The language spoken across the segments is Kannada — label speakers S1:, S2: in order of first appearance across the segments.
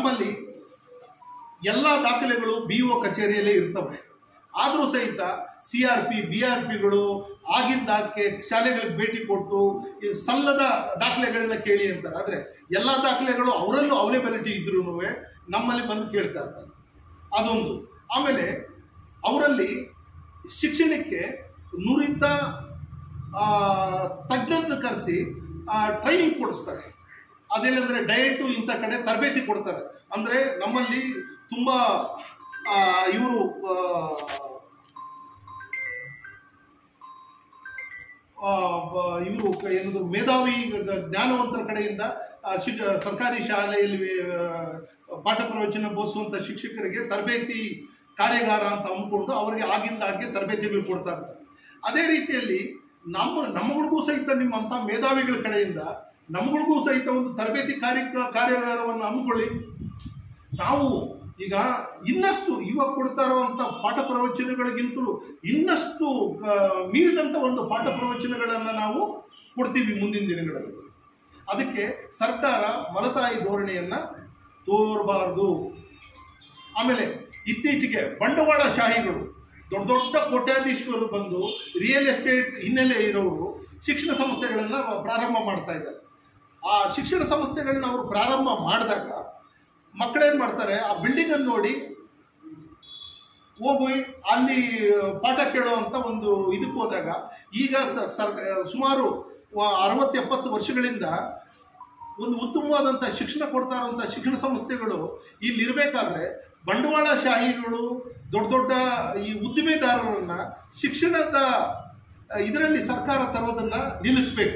S1: ನಮ್ಮಲ್ಲಿ ಎಲ್ಲ ದಾಖಲೆಗಳು BO ಕಚೇರಿಯಲ್ಲೇ ಇರ್ತವೆ. ಆದರೂ ಸಹಿತ CRP BRPಗಳು ಆಗಿಂದಾಕೆ ಶಾಲೆಗಳಿಗೆ ಭೇಟಿ ಕೊಟ್ಟು ಸಲ್ಲದ ದಾಖಲೆಗಳನ್ನ ಕೇಳಿ ಅಂತಾರೆ. ಆದರೆ ಎಲ್ಲ ದಾಖಲೆಗಳು ಅವರಲ್ಲೂ ಅವೈಲೇಬಿಲಿಟಿ ಇದ್ರೂ ನಮ್ಮಲ್ಲಿ ಬಂದು ಕೇಳ್ತಾ ಇರ್ತಾರೆ. ಅದೊಂದು. ಆಮೇಲೆ ಅವರಲ್ಲಿ ಶಿಕ್ಷಣಕ್ಕೆ ನುರಿತ ತಜ್ಞರನ್ನು ಕರೆಸಿ ಟ್ರೈನಿಂಗ್ ಕೊಡಿಸ್ತಾರೆ. ಅದೇನೆಂದರೆ ಡಯಟು ಇಂಥ ಕಡೆ ತರಬೇತಿ ಕೊಡ್ತಾರೆ. ಅಂದರೆ ನಮ್ಮಲ್ಲಿ ತುಂಬ ಇವರು ಏನದು ಮೇಧಾವಿ ಜ್ಞಾನವಂತರ ಕಡೆಯಿಂದ ಸರ್ಕಾರಿ ಶಾಲೆಯಲ್ಲಿ ಪಾಠ ಪ್ರವಚನ ಬೋಧಿಸುವಂಥ ಶಿಕ್ಷಕರಿಗೆ ತರಬೇತಿ ಕಾರ್ಯಾಗಾರ ಅಂತ ಹಮ್ಮಿಕೊಂಡು ಅವರಿಗೆ ಆಗಿಂದಾಗೆ ತರಬೇತಿಗಳು ಕೊಡ್ತಾ ಇರ್ತಾರೆ. ಅದೇ ರೀತಿಯಲ್ಲಿ ನಮ್ಮಗಳಿಗೂ ಸಹಿತ ನಿಮ್ಮಂಥ ಮೇಧಾವಿಗಳ ಕಡೆಯಿಂದ ನಮ್ಮಗಳಿಗೂ ಸಹಿತ ಒಂದು ತರಬೇತಿ ಕಾರ್ಯಾಗಾರವನ್ನು ಹಮ್ಮಿಕೊಳ್ಳಿ. ನಾವು ಈಗ ಇನ್ನಷ್ಟು ಇವಾಗ ಕೊಡ್ತಾ ಇರುವಂಥ ಪಾಠ ಪ್ರವಚನಗಳಿಗಿಂತಲೂ ಇನ್ನಷ್ಟು ಮೀರಿದಂಥ ಒಂದು ಪಾಠ ಪ್ರವಚನಗಳನ್ನು ನಾವು ಕೊಡ್ತೀವಿ ಮುಂದಿನ ದಿನಗಳಲ್ಲಿ. ಅದಕ್ಕೆ ಸರ್ಕಾರ ಮಲತಾಯಿ ಧೋರಣೆಯನ್ನು ತೋರಬಾರ್ದು. ಆಮೇಲೆ ಇತ್ತೀಚೆಗೆ ಬಂಡವಾಳಶಾಹಿಗಳು ದೊಡ್ಡ ದೊಡ್ಡ ಕೋಟ್ಯಾಧೀಶ್ವರರು ಬಂದು ರಿಯಲ್ ಎಸ್ಟೇಟ್ ಹಿನ್ನೆಲೆ ಇರೋರು ಶಿಕ್ಷಣ ಸಂಸ್ಥೆಗಳನ್ನು ಪ್ರಾರಂಭ ಮಾಡ್ತಾ ಇದ್ದಾರೆ. ಆ ಶಿಕ್ಷಣ ಸಂಸ್ಥೆಗಳನ್ನ ಅವರು ಪ್ರಾರಂಭ ಮಾಡಿದಾಗ ಮಕ್ಕಳೇನು ಮಾಡ್ತಾರೆ, ಆ ಬಿಲ್ಡಿಂಗನ್ನು ನೋಡಿ ಹೋಗಿ ಅಲ್ಲಿ ಪಾಠ ಕೇಳೋವಂಥ ಒಂದು ಇದಕ್ಕೆ ಹೋದಾಗ ಈಗ ಸುಮಾರು 60-70 ವರ್ಷಗಳಿಂದ ಒಂದು ಉತ್ತಮವಾದಂಥ ಶಿಕ್ಷಣ ಕೊಡ್ತಾ ಇರುವಂಥ ಶಿಕ್ಷಣ ಸಂಸ್ಥೆಗಳು ಇಲ್ಲಿರಬೇಕಾದ್ರೆ ಬಂಡವಾಳಶಾಹಿಗಳು ದೊಡ್ಡ ದೊಡ್ಡ ಈ ಉದ್ದಿಮೆದಾರರನ್ನು ಶಿಕ್ಷಣದ ಇದರಲ್ಲಿ ಸರ್ಕಾರ ತರೋದನ್ನು ನಿಲ್ಲಿಸಬೇಕು.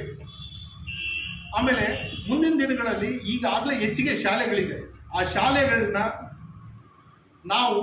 S1: ಆಮೇಲೆ ಮುಂದಿನ ದಿನಗಳಲ್ಲಿ ಈಗಾಗಲೇ ಹೆಚ್ಚಿಗೆ ಶಾಲೆಗಳಿದೆ. ಆ ಶಾಲೆಗಳನ್ನ ನಾವು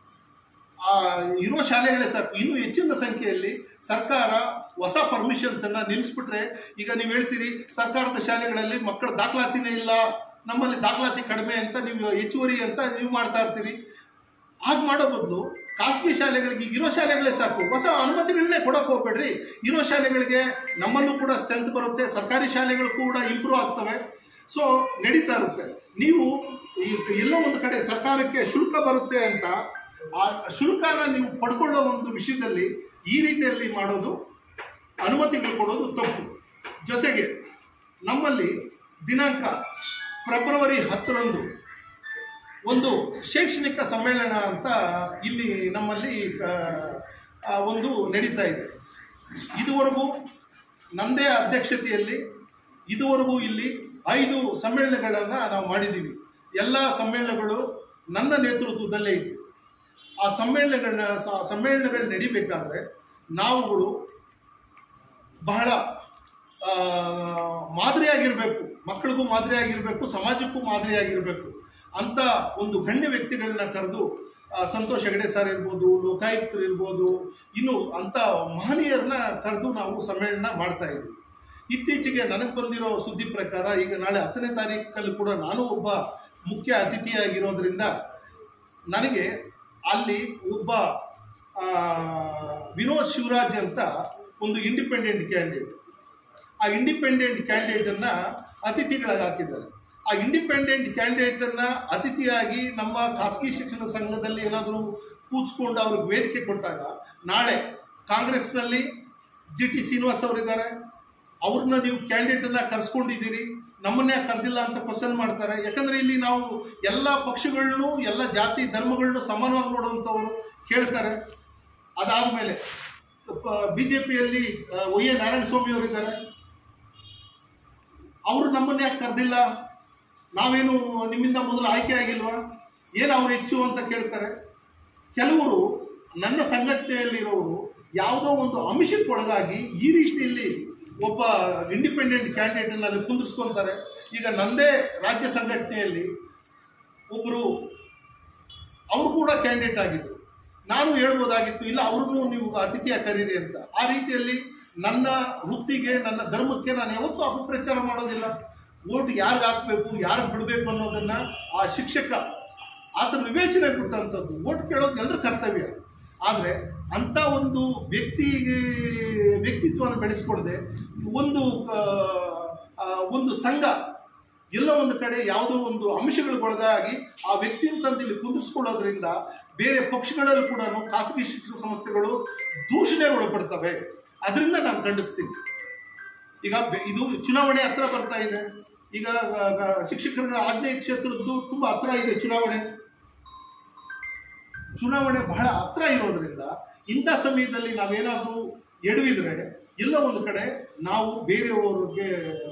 S1: ಇರೋ ಶಾಲೆಗಳೇ ಸಾಕು. ಇನ್ನೂ ಹೆಚ್ಚಿನ ಸಂಖ್ಯೆಯಲ್ಲಿ ಸರ್ಕಾರ ಹೊಸ ಪರ್ಮಿಷನ್ಸನ್ನು ನಿಲ್ಲಿಸ್ಬಿಟ್ರೆ, ಈಗ ನೀವು ಹೇಳ್ತೀರಿ ಸರ್ಕಾರದ ಶಾಲೆಗಳಲ್ಲಿ ಮಕ್ಕಳ ದಾಖಲಾತಿನೇ ಇಲ್ಲ, ನಮ್ಮಲ್ಲಿ ದಾಖಲಾತಿ ಕಡಿಮೆ ಅಂತ ನೀವು ಹೆಚ್ಚುವರಿ ಅಂತ ನೀವು ಮಾಡ್ತಾ ಇರ್ತೀರಿ. ಹಾಗೆ ಮಾಡೋ ಬದಲು ಖಾಸಗಿ ಶಾಲೆಗಳಿಗೆ ಇರೋ ಶಾಲೆಗಳೇ ಸಾಕು, ಹೊಸ ಅನುಮತಿಗಳನ್ನೇ ಕೊಡೋಕೆ ಹೋಗ್ಬೇಡ್ರಿ. ಇರೋ ಶಾಲೆಗಳಿಗೆ ನಮ್ಮಲ್ಲೂ ಕೂಡ ಸ್ಟ್ರೆಂತ್ ಬರುತ್ತೆ, ಸರ್ಕಾರಿ ಶಾಲೆಗಳು ಕೂಡ ಇಂಪ್ರೂವ್ ಆಗ್ತವೆ. ಸೊ ನಡೀತಾ ಇರುತ್ತೆ. ನೀವು ಎಲ್ಲೋ ಒಂದು ಕಡೆ ಸರ್ಕಾರಕ್ಕೆ ಶುಲ್ಕ ಬರುತ್ತೆ ಅಂತ ಆ ಶುಲ್ಕನ ನೀವು ಪಡ್ಕೊಳ್ಳೋ ಒಂದು ವಿಷಯದಲ್ಲಿ ಈ ರೀತಿಯಲ್ಲಿ ಮಾಡೋದು, ಅನುಮತಿಗಳು ಕೊಡೋದು ತಪ್ಪು. ಜೊತೆಗೆ ನಮ್ಮಲ್ಲಿ ದಿನಾಂಕ ಫೆಬ್ರವರಿ 10ರಂದು ಒಂದು ಶೈಕ್ಷಣಿಕ ಸಮ್ಮೇಳನ ಅಂತ ಇಲ್ಲಿ ನಮ್ಮಲ್ಲಿ ಒಂದು ನಡೀತಾ ಇದೆ. ಇದುವರೆಗೂ ನನ್ನದೇ ಅಧ್ಯಕ್ಷತೆಯಲ್ಲಿ ಇದುವರೆಗೂ ಇಲ್ಲಿ 5 ಸಮ್ಮೇಳನಗಳನ್ನು ನಾವು ಮಾಡಿದ್ದೀವಿ. ಎಲ್ಲ ಸಮ್ಮೇಳನಗಳು ನನ್ನ ನೇತೃತ್ವದಲ್ಲೇ ಇತ್ತು. ಆ ಸಮ್ಮೇಳನಗಳು ನಡಿಬೇಕಾದ್ರೆ ನಾವುಗಳು ಬಹಳ ಮಾದರಿಯಾಗಿರಬೇಕು, ಮಕ್ಕಳಿಗೂ ಮಾದರಿಯಾಗಿರಬೇಕು, ಸಮಾಜಕ್ಕೂ ಮಾದರಿಯಾಗಿರಬೇಕು ಅಂತ ಒಂದು ಗಣ್ಯ ವ್ಯಕ್ತಿಗಳನ್ನ ಕರೆದು, ಸಂತೋಷ್ ಹೆಗಡೆ ಸರ್ ಇರ್ಬೋದು, ಲೋಕಾಯುಕ್ತರು ಇರ್ಬೋದು, ಇನ್ನು ಅಂಥ ಮಹನೀಯರನ್ನ ಕರೆದು ನಾವು ಸಮ್ಮೇಳನ ಮಾಡ್ತಾ ಇದ್ವಿ. ಇತ್ತೀಚೆಗೆ ನನಗೆ ಬಂದಿರೋ ಸುದ್ದಿ ಪ್ರಕಾರ ಈಗ ನಾಳೆ 10ನೇ ತಾರೀಕಲ್ಲಿ ಕೂಡ ನಾನು ಒಬ್ಬ ಮುಖ್ಯ ಅತಿಥಿಯಾಗಿರೋದ್ರಿಂದ ನನಗೆ ಅಲ್ಲಿ ಒಬ್ಬ ವಿನೋದ್ ಶಿವರಾಜ್ ಅಂತ ಒಂದು ಇಂಡಿಪೆಂಡೆಂಟ್ ಕ್ಯಾಂಡಿಡೇಟ್, ಆ ಇಂಡಿಪೆಂಡೆಂಟ್ ಕ್ಯಾಂಡಿಡೇಟನ್ನು ಅತಿಥಿಗಳಾಗಿ ಹಾಕಿದ್ದಾರೆ. ಆ ಇಂಡಿಪೆಂಡೆಂಟ್ ಕ್ಯಾಂಡಿಡೇಟನ್ನು ಅತಿಥಿಯಾಗಿ ನಮ್ಮ ಖಾಸಗಿ ಶಿಕ್ಷಣ ಸಂಘದಲ್ಲಿ ಏನಾದರೂ ಕೂತ್ಕೊಂಡು ಅವ್ರಿಗೆ ವೇದಿಕೆ ಕೊಟ್ಟಾಗ, ನಾಳೆ ಕಾಂಗ್ರೆಸ್ನಲ್ಲಿ GT ಶ್ರೀನಿವಾಸ್ ಅವರಿದ್ದಾರೆ, ಅವ್ರನ್ನ ನೀವು ಕ್ಯಾಂಡಿಡೇಟನ್ನು ಕರೆಸ್ಕೊಂಡಿದ್ದೀರಿ, ನಮ್ಮನ್ನೇ ಕರೆದಿಲ್ಲ ಅಂತ ಕ್ವಶನ್ ಮಾಡ್ತಾರೆ. ಯಾಕಂದರೆ ಇಲ್ಲಿ ನಾವು ಎಲ್ಲ ಪಕ್ಷಗಳನ್ನೂ ಎಲ್ಲ ಜಾತಿ ಧರ್ಮಗಳನ್ನೂ ಸಮಾನವಾಗಿ ನೋಡುವಂಥವ್ರು ಕೇಳ್ತಾರೆ. ಅದಾದಮೇಲೆ BJPಯಲ್ಲಿ OA ನಾರಾಯಣ ಸ್ವಾಮಿ ಅವರಿದ್ದಾರೆ, ಅವರು ನಮ್ಮನ್ನೇ ಯಾಕೆ ಕರೆದಿಲ್ಲ, ನಾವೇನು ನಿಮ್ಮಿಂದ ಮೊದಲು ಆಯ್ಕೆ ಆಗಿಲ್ವಾ, ಏನು ಅವ್ರು ಹೆಚ್ಚು ಅಂತ ಕೇಳ್ತಾರೆ. ಕೆಲವರು ನನ್ನ ಸಂಘಟನೆಯಲ್ಲಿರೋರು ಯಾವುದೋ ಒಂದು ಆಮಿಷಕ್ಕೊಳಗಾಗಿ ಈ ರೀತಿಯಲ್ಲಿ ಒಬ್ಬ ಇಂಡಿಪೆಂಡೆಂಟ್ ಕ್ಯಾಂಡಿಡೇಟನ್ನು ಅಲ್ಲಿ ಕುಂದಿಸ್ಕೊತಾರೆ. ಈಗ ನನ್ನದೇ ರಾಜ್ಯ ಸಂಘಟನೆಯಲ್ಲಿ ಒಬ್ಬರು ಅವರು ಕೂಡ ಕ್ಯಾಂಡಿಡೇಟ್ ಆಗಿದ್ದರು. ನಾನು ಹೇಳ್ಬೋದಾಗಿತ್ತು, ಇಲ್ಲ ಅವ್ರಿಗೂ ನೀವು ಅತಿಥಿಯಾಗಿ ಕರೀರಿ ಅಂತ. ಆ ರೀತಿಯಲ್ಲಿ ನನ್ನ ವೃತ್ತಿಗೆ, ನನ್ನ ಧರ್ಮಕ್ಕೆ ನಾನು ಯಾವತ್ತೂ ಅಪಪ್ರಚಾರ ಮಾಡೋದಿಲ್ಲ. ಓಟ್ ಯಾರಿಗೆ ಹಾಕಬೇಕು, ಯಾರಿಗೆ ಬಿಡಬೇಕು ಅನ್ನೋದನ್ನು ಆ ಶಿಕ್ಷಕ ಆತನ ವಿವೇಚನೆ ಕೊಟ್ಟಂಥದ್ದು. ಓಟ್ ಕೇಳೋದು ಎಲ್ಲರ ಕರ್ತವ್ಯ. ಆದರೆ ಅಂಥ ಒಂದು ವ್ಯಕ್ತಿತ್ವವನ್ನು ಬೆಳೆಸ್ಕೊಡದೆ ಒಂದು ಸಂಘ ಎಲ್ಲೋ ಒಂದು ಕಡೆ ಯಾವುದೋ ಒಂದು ಅಂಶಗಳಿಗೊಳಗಾಗಿ ಆ ವ್ಯಕ್ತಿಯನ್ನು ತಂದು ಇಲ್ಲಿ ಕುಂದಿರಿಸ್ಕೊಳ್ಳೋದ್ರಿಂದ ಬೇರೆ ಪಕ್ಷಗಳಲ್ಲೂ ಕೂಡ ಖಾಸಗಿ ಶಿಕ್ಷಣ ಸಂಸ್ಥೆಗಳು ದೂಷಣೆಗೆ ಒಳಪಡ್ತವೆ. ಅದರಿಂದ ನಾನು ಖಂಡಿಸ್ತೀನಿ. ಈಗ ಇದು ಚುನಾವಣೆ ಹತ್ರ ಬರ್ತಾ ಇದೆ. ಈಗ ಶಿಕ್ಷಕರ ಆಗ್ನೇಯ ಕ್ಷೇತ್ರದ್ದು ತುಂಬ ಹತ್ರ ಇದೆ. ಚುನಾವಣೆ ಬಹಳ ಹತ್ರ ಇರೋದ್ರಿಂದ ಇಂಥ ಸಮಯದಲ್ಲಿ ನಾವೇನಾದರೂ ಎಡವಿದ್ರೆ ಎಲ್ಲೋ ಒಂದು ಕಡೆ ನಾವು ಬೇರೆಯವರಿಗೆ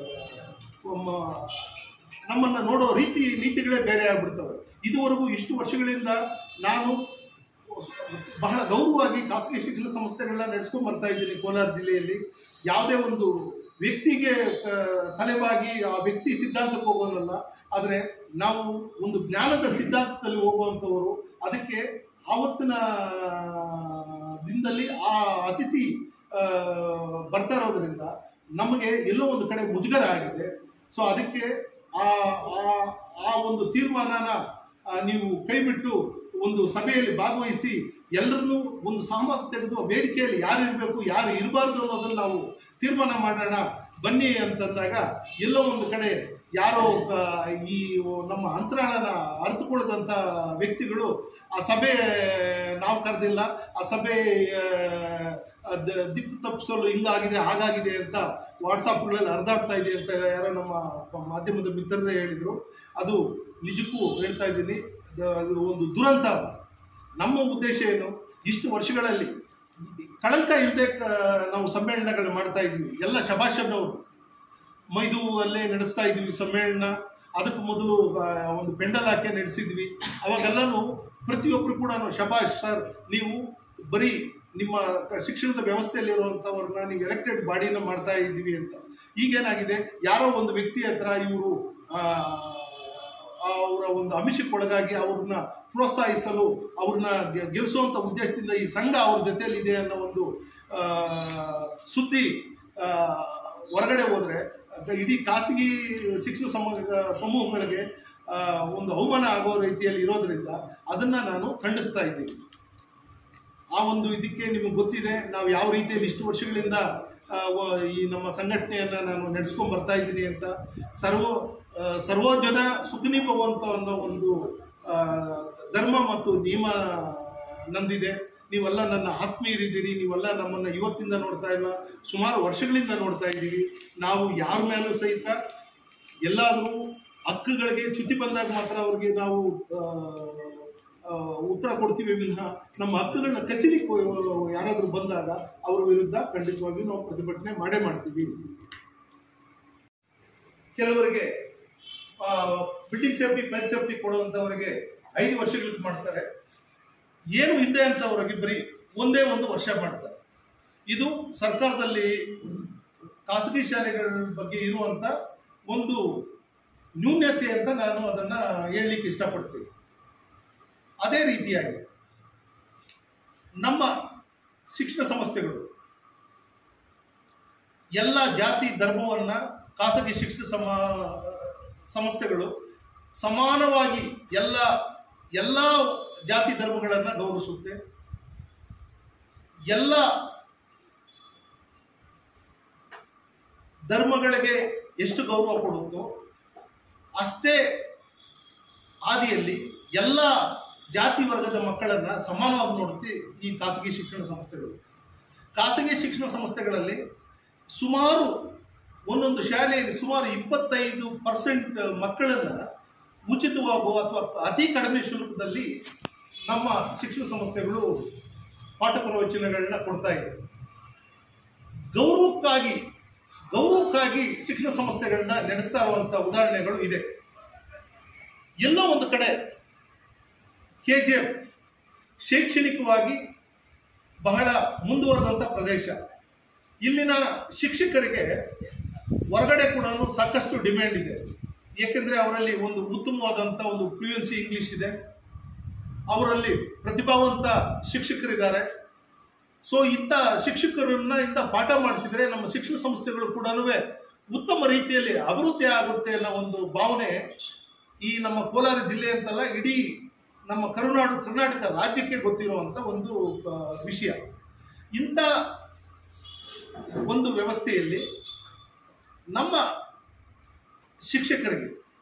S1: ನಮ್ಮನ್ನು ನೋಡೋ ನೀತಿಗಳೇ ಬೇರೆ ಆಗಿಬಿಡ್ತವೆ. ಇದುವರೆಗೂ ಇಷ್ಟು ವರ್ಷಗಳಿಂದ ನಾನು ಬಹಳ ಗೌರವವಾಗಿ ಖಾಸಗಿ ಶಿಕ್ಷಣ ಸಂಸ್ಥೆಗಳನ್ನ ನಡೆಸ್ಕೊಂಡು ಬರ್ತಾ ಇದ್ದೀನಿ. ಕೋಲಾರ ಜಿಲ್ಲೆಯಲ್ಲಿ ಯಾವುದೇ ಒಂದು ವ್ಯಕ್ತಿಗೆ ತಲೆಬಾಗಿ ಆ ವ್ಯಕ್ತಿ ಸಿದ್ಧಾಂತಕ್ಕೆ ಹೋಗೋನಲ್ಲ, ಆದರೆ ನಾವು ಒಂದು ಜ್ಞಾನದ ಸಿದ್ಧಾಂತದಲ್ಲಿ ಹೋಗುವಂಥವರು. ಅದಕ್ಕೆ ಆವತ್ತಿನ ದಿನದಲ್ಲಿ ಆ ಅತಿಥಿ ಬರ್ತಾ ಇರೋದ್ರಿಂದ ನಮಗೆ ಎಲ್ಲೋ ಒಂದು ಕಡೆ ಮುಜುಗರ ಆಗಿದೆ. ಸೊ ಅದಕ್ಕೆ ಆ ಒಂದು ತೀರ್ಮಾನನ ನೀವು ಕೈಬಿಟ್ಟು ಒಂದು ಸಭೆಯಲ್ಲಿ ಭಾಗವಹಿಸಿ ಎಲ್ಲರನ್ನೂ ಒಂದು ಸಹಮತ ತೆಗೆದು ವೇದಿಕೆಯಲ್ಲಿ ಯಾರು ಇರಬೇಕು ಯಾರು ಇರಬಾರ್ದು ಅನ್ನೋದನ್ನು ನಾವು ತೀರ್ಮಾನ ಮಾಡೋಣ ಬನ್ನಿ ಅಂತಂದಾಗ ಎಲ್ಲೋ ಒಂದು ಕಡೆ ಯಾರೋ ಈ ನಮ್ಮ ಅಂತರಾಳನ ಅರ್ಥಕೊಳ್ಳದಂಥ ವ್ಯಕ್ತಿಗಳು ಆ ಸಭೆ ನಾವು ಕರೆದಿಲ್ಲ, ಆ ಸಭೆ ದಿಕ್ಕು ತಪ್ಪಿಸಲು ಹಿಂಗಾಗಿದೆ ಹಾಗಾಗಿದೆ ಅಂತ ವಾಟ್ಸಪ್ಗಳಲ್ಲಿ ಹರಿದಾಡ್ತಾ ಇದೆ ಅಂತ ಯಾರೋ ನಮ್ಮ ಮಾಧ್ಯಮದ ಮಿತ್ರರೇ ಹೇಳಿದರು. ಅದು ನಿಜಕ್ಕೂ ಹೇಳ್ತಾ ಇದ್ದೀನಿ, ಅದು ಒಂದು ದುರಂತ. ನಮ್ಮ ಉದ್ದೇಶ ಏನು, ಇಷ್ಟು ವರ್ಷಗಳಲ್ಲಿ ಕಳಂಕ ಇಲ್ಲದೆ ನಾವು ಸಮ್ಮೇಳನಗಳು ಮಾಡ್ತಾ ಇದ್ವಿ. ಎಲ್ಲ ಶಭಾಷದವರು ಮೈದೂವಲ್ಲೇ ನಡೆಸ್ತಾ ಇದ್ವಿ ಸಮ್ಮೇಳನ. ಅದಕ್ಕೆ ಮೊದಲು ಒಂದು ಪೆಂಡಲ್ ಹಾಕಿ ನಡೆಸಿದ್ವಿ. ಅವಾಗೆಲ್ಲನೂ ಪ್ರತಿಯೊಬ್ಬರು ಕೂಡ ಶಭಾಷ್ ಸರ್, ನೀವು ಬರೀ ನಿಮ್ಮ ಶಿಕ್ಷಣದ ವ್ಯವಸ್ಥೆಯಲ್ಲಿರುವಂಥವ್ರನ್ನ ನೀವು ಎಲೆಕ್ಟೆಡ್ ಬಾಡಿನ ಮಾಡ್ತಾ ಇದ್ದೀವಿ ಅಂತ. ಈಗೇನಾಗಿದೆ, ಯಾರೋ ಒಂದು ವ್ಯಕ್ತಿ ಹತ್ರ ಇವರು ಅವರ ಒಂದು ಆಮಿಷಕ್ಕೊಳಗಾಗಿ ಅವ್ರನ್ನ ಪ್ರೋತ್ಸಾಹಿಸಲು ಅವ್ರನ್ನ ಗೆಲ್ಲಿಸುವಂಥ ಉದ್ದೇಶದಿಂದ ಈ ಸಂಘ ಅವ್ರ ಜೊತೆಯಲ್ಲಿದೆ ಅನ್ನೋ ಒಂದು ಸುದ್ದಿ ಹೊರಗಡೆ ಹೋದರೆ ಇಡೀ ಖಾಸಗಿ ಶಿಕ್ಷಣ ಸಮೂಹಗಳಿಗೆ ಒಂದು ಅವಮಾನ ಆಗೋ ರೀತಿಯಲ್ಲಿ ಇರೋದರಿಂದ ಅದನ್ನು ನಾನು ಖಂಡಿಸ್ತಾ ಇದ್ದೀನಿ. ಆ ಒಂದು ಇದಕ್ಕೆ ನಿಮಗೆ ಗೊತ್ತಿದೆ ನಾವು ಯಾವ ರೀತಿಯಲ್ಲಿ ಇಷ್ಟು ವರ್ಷಗಳಿಂದ ಈ ನಮ್ಮ ಸಂಘಟನೆಯನ್ನು ನಾನು ನಡೆಸ್ಕೊಂಡು ಬರ್ತಾ ಇದ್ದೀನಿ ಅಂತ. ಸರ್ವೋಜನ ಸುಖಿನಿ ಭವಂತ ಅನ್ನೋ ಒಂದು ಧರ್ಮ ಮತ್ತು ನಿಯಮ ನಂದಿದೆ. ನೀವೆಲ್ಲ ನನ್ನ ಆತ್ಮೀಯರಿದ್ದೀರಿ, ನೀವೆಲ್ಲ ನಮ್ಮನ್ನು ಇವತ್ತಿಂದ ನೋಡ್ತಾ ಇಲ್ಲ, ಸುಮಾರು ವರ್ಷಗಳಿಂದ ನೋಡ್ತಾ ಇದ್ದೀವಿ. ನಾವು ಯಾರ ಮೇಲೂ ಸಹಿತ ಎಲ್ಲಾದರೂ ಹಕ್ಕುಗಳಿಗೆ ಚ್ಯುತಿ ಬಂದಾಗ ಮಾತ್ರ ಅವ್ರಿಗೆ ನಾವು ಉತ್ತರ ಕೊಡ್ತೀವಿ ವಿನಃ ನಮ್ಮ ಹಕ್ಕುಗಳನ್ನ ಕಸಿಲಿಕ್ಕೆ ಯಾರಾದರೂ ಬಂದಾಗ ಅವರ ವಿರುದ್ಧ ಖಂಡಿತವಾಗಿಯೂ ನಾವು ಪ್ರತಿಭಟನೆ ಮಾಡೇ ಮಾಡ್ತೀವಿ. ಕೆಲವರಿಗೆ ಬಿಲ್ಡಿಂಗ್ ಸೇಫ್ಟಿ ಫೈರ್ ಸೇಫ್ಟಿ ಕೊಡುವಂಥವರಿಗೆ 5 ವರ್ಷಗಳಿಗೆ ಮಾಡ್ತಾರೆ. ಏನು ಹಿಂದೆ ಅಂತ ಅವ್ರಿಗೆ ಬರೀ ಒಂದೇ 1 ವರ್ಷ ಮಾಡ್ತಾರೆ. ಇದು ಸರ್ಕಾರದಲ್ಲಿ ಖಾಸಗಿ ಶಾಲೆಗಳ ಬಗ್ಗೆ ಇರುವಂಥ ಒಂದು ನ್ಯೂನ್ಯತೆ ಅಂತ ನಾನು ಅದನ್ನು ಹೇಳಲಿಕ್ಕೆ ಇಷ್ಟಪಡ್ತೀನಿ. ಅದೇ ರೀತಿಯಾಗಿ ನಮ್ಮ ಶಿಕ್ಷಣ ಸಂಸ್ಥೆಗಳು ಎಲ್ಲ ಜಾತಿ ಧರ್ಮವನ್ನು ಖಾಸಗಿ ಶಿಕ್ಷಣ ಸಂಸ್ಥೆಗಳು ಸಮಾನವಾಗಿ ಎಲ್ಲ ಜಾತಿ ಧರ್ಮಗಳನ್ನು ಗೌರವಿಸುತ್ತೆ. ಎಲ್ಲ ಧರ್ಮಗಳಿಗೆ ಎಷ್ಟು ಗೌರವ ಕೊಡುತ್ತೋ ಅಷ್ಟೇ ಹಾದಿಯಲ್ಲಿ ಎಲ್ಲ ಜಾತಿ ವರ್ಗದ ಮಕ್ಕಳನ್ನು ಸಮಾನವಾಗಿ ನೋಡುತ್ತೆ ಈ ಖಾಸಗಿ ಶಿಕ್ಷಣ ಸಂಸ್ಥೆಗಳು. ಖಾಸಗಿ ಶಿಕ್ಷಣ ಸಂಸ್ಥೆಗಳಲ್ಲಿ ಸುಮಾರು ಒಂದೊಂದು ಶಾಲೆಯಲ್ಲಿ ಸುಮಾರು 25% ಮಕ್ಕಳನ್ನು ಉಚಿತವಾಗುವ ಅಥವಾ ಅತಿ ಕಡಿಮೆ ಶುಲ್ಕದಲ್ಲಿ ನಮ್ಮ ಶಿಕ್ಷಣ ಸಂಸ್ಥೆಗಳು ಪಾಠ ಪ್ರವಚನಗಳನ್ನ ಕೊಡ್ತಾ ಇದೆ. ಗೌರವಕ್ಕಾಗಿ ಶಿಕ್ಷಣ ಸಂಸ್ಥೆಗಳನ್ನ ನಡೆಸ್ತಾ ಇರುವಂಥ ಉದಾಹರಣೆಗಳು ಇದೆ. ಎಲ್ಲೋ ಒಂದು ಕಡೆ KGF ಶೈಕ್ಷಣಿಕವಾಗಿ ಬಹಳ ಮುಂದುವರೆದಂಥ ಪ್ರದೇಶ. ಇಲ್ಲಿನ ಶಿಕ್ಷಕರಿಗೆ ಹೊರಗಡೆ ಕೂಡ ಸಾಕಷ್ಟು ಡಿಮ್ಯಾಂಡ್ ಇದೆ. ಏಕೆಂದರೆ ಅವರಲ್ಲಿ ಒಂದು ಉತ್ತಮವಾದಂಥ ಒಂದು ಫ್ಲೂಯೆನ್ಸಿ ಇಂಗ್ಲೀಷ್ ಇದೆ, ಅವರಲ್ಲಿ ಪ್ರತಿಭಾವಂತ ಶಿಕ್ಷಕರಿದ್ದಾರೆ. ಸೊ ಇಂಥ ಶಿಕ್ಷಕರನ್ನ ಇಂಥ ಪಾಠ ಮಾಡಿಸಿದರೆ ನಮ್ಮ ಶಿಕ್ಷಣ ಸಂಸ್ಥೆಗಳು ಕೂಡ ಉತ್ತಮ ರೀತಿಯಲ್ಲಿ ಅಭಿವೃದ್ಧಿ ಆಗುತ್ತೆ ಅನ್ನೋ ಒಂದು ಭಾವನೆ ಈ ನಮ್ಮ ಕೋಲಾರ ಜಿಲ್ಲೆ ಅಂತಲ್ಲ, ಇಡೀ ನಮ್ಮ ಕರ್ನಾಟಕ ರಾಜ್ಯಕ್ಕೆ ಗೊತ್ತಿರುವಂಥ ಒಂದು ವಿಷಯ. ಇಂಥ ಒಂದು ವ್ಯವಸ್ಥೆಯಲ್ಲಿ ನಮ್ಮ ಶಿಕ್ಷಕರಿಗೆ